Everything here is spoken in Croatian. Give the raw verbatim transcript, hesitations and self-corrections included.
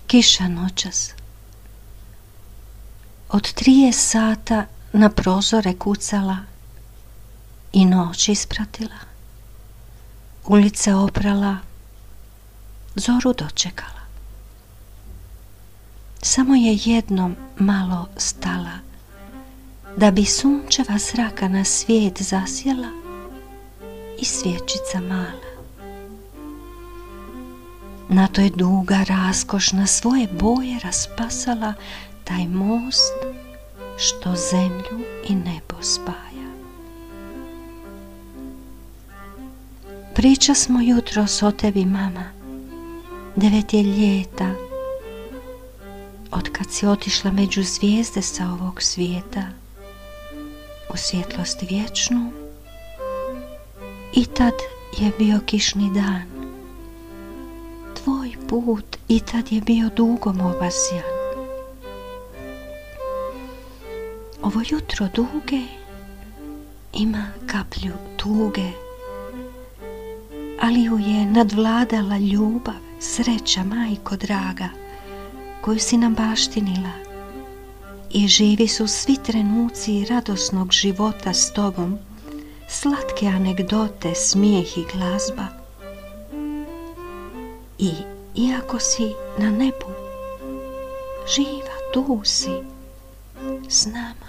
Kiša noćas. Od trijest sata na prozore kucala i noć ispratila. Ulice oprala, zoru dočekala. Samo je jednom malo stala, da bi sunčeva zraka na svijet zasjela i svječica mala. Na to je duga raskošna svoje boje raspasala taj most što zemlju i nebo spaja. Priča smo jutros o tebi, mama, devet je ljeta, otkad si otišla među zvijezde sa ovog svijeta, u svjetlost vječnu, i tad je bio kišni dan. Tvoj put i tad je bio dugom obasjan. Ovo jutro duge ima kaplju tuge, ali ju je nadvladala ljubav, sreća, majko draga, koju si nam baštinila, i živi su svi trenuci radosnog života s tobom, slatke anegdote, smijeh i glazba. I iako si na nebu, živa tu si s nama.